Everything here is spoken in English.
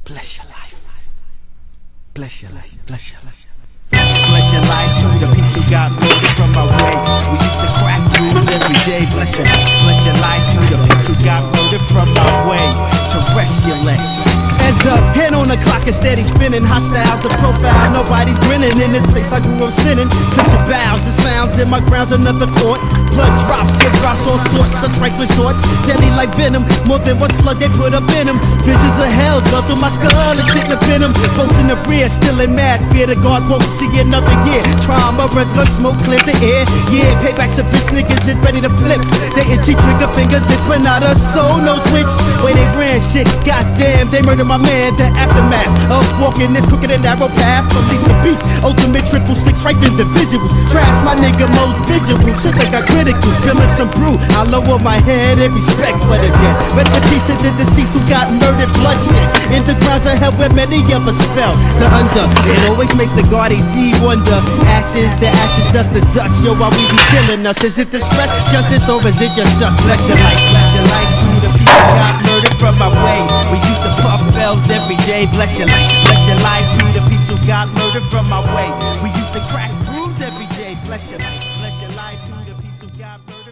Bless your life. Bless your life. Bless your life. Bless your life to the people who got murdered from my way. We used to crack rules every day. Bless your life to the people who got murdered from my way. Terrestrial. As the hand on the clock is steady spinning, hostiles the profile, nobody's grinning. In this place I grew up sinning. Took to bows, the sounds in my grounds, another court. Blood drops, teardrops, all sorts of trifling thoughts. Deadly like venom, more than one slug they put up in them. Visions of hell go through my skull and shit up in them. Folks in the rear, still in mad fear that God won't see another year. Trauma, regular smoke clears the air. Yeah, payback's a bitch, niggas is ready to flip. They itchy trigger fingers, it's when out of soul knows which way they ran shit. Goddamn, they murdered my man. The aftermath of walking this crooked and narrow path from beach to beach. Ultimate 666 right in the visuals. Trash my nigga most visual. Shit that got critical. Spilling some brew. I lower my head in respect for the dead. Rest in peace to the deceased who got murdered. Bloodshed in the grounds of hell where many of us fell. The under, it always makes the Guardian Z wonder. Ashes, the ashes, dust to dust. Yo, while we be killing us, is it the stress, justice, or is it just dust? Bless your life to the people who got murdered from my way. We used to puff bells every day. Bless your life to the people who got murdered from my way. We used to crack brews every day. Bless your life to the people who got murdered.